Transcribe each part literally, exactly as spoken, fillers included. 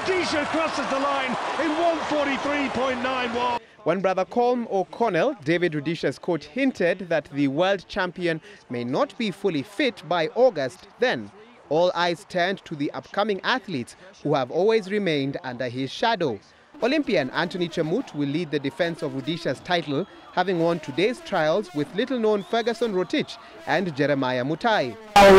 Rudisha crosses the line in one forty-three point nine one. When brother Colm O'Connell, David Rudisha's coach, hinted that the world champion may not be fully fit by August, then all eyes turned to the upcoming athletes who have always remained under his shadow. Olympian Anthony Chemut will lead the defense of Rudisha's title, having won today's trials with little-known Ferguson Rotich and Jeremiah Mutai.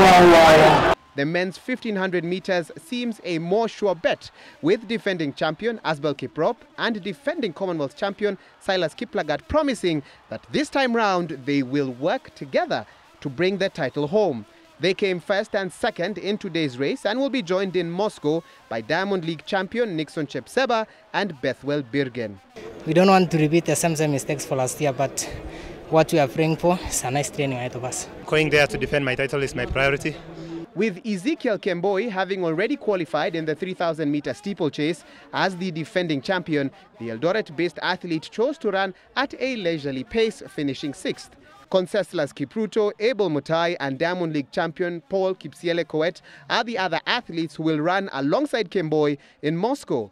The men's fifteen hundred meters seems a more sure bet, with defending champion Asbel Kiprop and defending Commonwealth champion Silas Kiplagat promising that this time round they will work together to bring the title home. They came first and second in today's race and will be joined in Moscow by Diamond League champion Nixon Chepseba and Bethwell Birgen. We don't want to repeat the same, same mistakes for last year, but what we are praying for is a nice training ahead of us. Going there to defend my title is my priority. With Ezekiel Kemboi having already qualified in the three thousand meter steeplechase as the defending champion, the Eldoret-based athlete chose to run at a leisurely pace, finishing sixth. Conseslus Kipruto, Abel Mutai and Diamond League champion Paul Kipsiele Koet are the other athletes who will run alongside Kemboi in Moscow.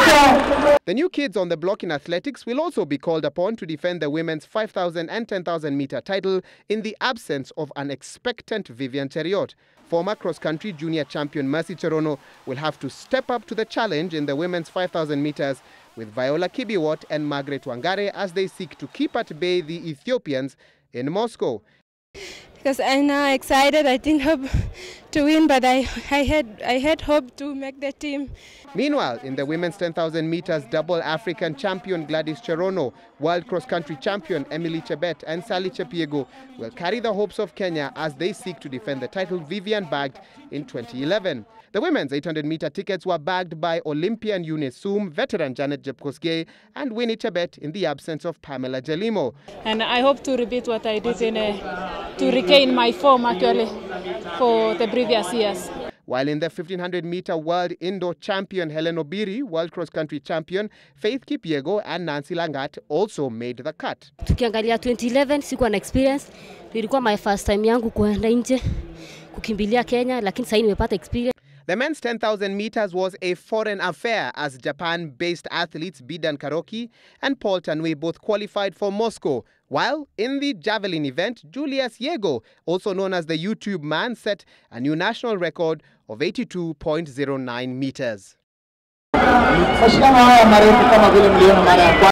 The new kids on the block in athletics will also be called upon to defend the women's five thousand and ten thousand meter title in the absence of an expectant Vivian Cheruiyot. Former cross-country junior champion Mercy Cherono will have to step up to the challenge in the women's five thousand meters with Viola Kibiwot and Margaret Wangare as they seek to keep at bay the Ethiopians in Moscow. Because I'm now excited, I didn't hope to win, but I, I, had, I had hope to make the team. Meanwhile, in the women's ten thousand meters, double African champion Gladys Cherono, world cross-country champion Emily Chebet and Sally Chepiego will carry the hopes of Kenya as they seek to defend the title Vivian bagged in twenty eleven. The women's eight hundred meter tickets were bagged by Olympian Eunice Soom, veteran Janet Jepkosgei and Winnie Chebet in the absence of Pamela Jelimo. And I hope to repeat what I did in a, to regain my form actually for the previous years. While in the fifteen hundred meter world indoor champion Helen Obiri, world cross-country champion Faith Kipyego and Nancy Langat also made the cut. Tukiangalia twenty eleven sikuwa na experience, ilikuwa my first time yangu kwenda nje kukimbilia Kenya, lakini sasa nimepata experience. The men's ten thousand meters was a foreign affair as Japan-based athletes Bidan Karoki and Paul Tanwe both qualified for Moscow, while in the javelin event, Julius Yego, also known as the YouTube man, set a new national record of eighty-two point zero nine meters.